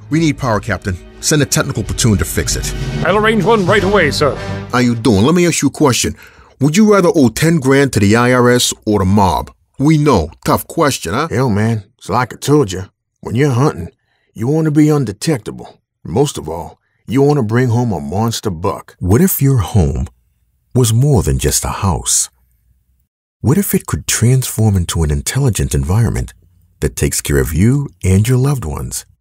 We need power, Captain. Send a technical platoon to fix it. I'll arrange one right away, sir. How you doing? Let me ask you a question. Would you rather owe 10 grand to the IRS or the mob? We know. Tough question, huh? Hell, man, it's like I told you. When you're hunting, you want to be undetectable. Most of all, you want to bring home a monster buck. What if your home was more than just a house? What if it could transform into an intelligent environment that takes care of you and your loved ones?